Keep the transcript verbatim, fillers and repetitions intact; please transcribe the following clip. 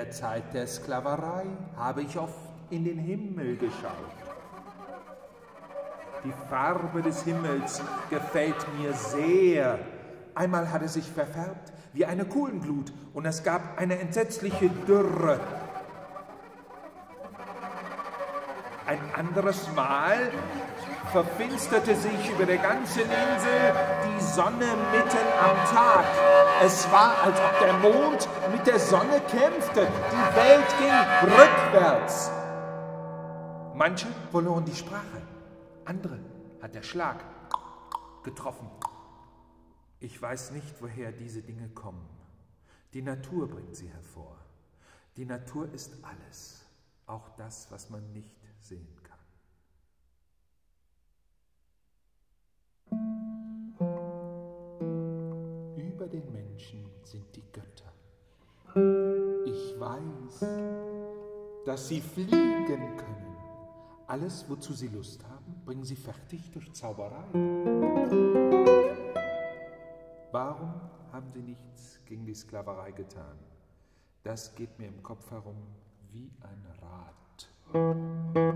der Zeit der Sklaverei habe ich oft in den Himmel geschaut. Die Farbe des Himmels gefällt mir sehr. Einmal hat er sich verfärbt wie eine Kohlenglut und es gab eine entsetzliche Dürre. Ein anderes Mal verfinsterte sich über der ganzen Insel die Sonne mitten am Tag. Es war, als ob der Mond mit der Sonne kämpfte. Die Welt ging rückwärts. Manche verloren die Sprache, andere hat der Schlag getroffen. Ich weiß nicht, woher diese Dinge kommen. Die Natur bringt sie hervor. Die Natur ist alles, auch das, was man nicht sehen kann. Über den Menschen sind die Götter. Ich weiß, dass sie fliegen können. Alles, wozu sie Lust haben, bringen sie fertig durch Zauberei. Warum haben sie nichts gegen die Sklaverei getan? Das geht mir im Kopf herum wie ein Rad.